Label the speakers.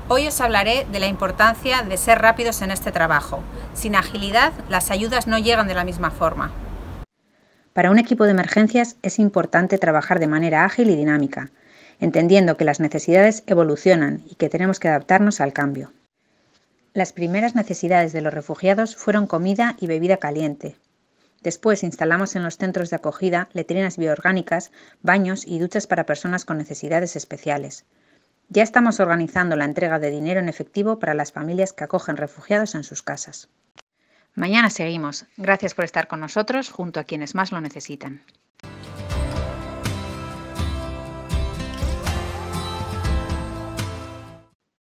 Speaker 1: Hoy os hablaré de la importancia de ser rápidos en este trabajo. Sin agilidad, las ayudas no llegan de la misma forma.
Speaker 2: Para un equipo de emergencias es importante trabajar de manera ágil y dinámica, entendiendo que las necesidades evolucionan y que tenemos que adaptarnos al cambio. Las primeras necesidades de los refugiados fueron comida y bebida caliente. Después instalamos en los centros de acogida letrinas bioorgánicas, baños y duchas para personas con necesidades especiales. Ya estamos organizando la entrega de dinero en efectivo para las familias que acogen refugiados en sus casas. Mañana seguimos. Gracias por estar con nosotros junto a quienes más lo necesitan.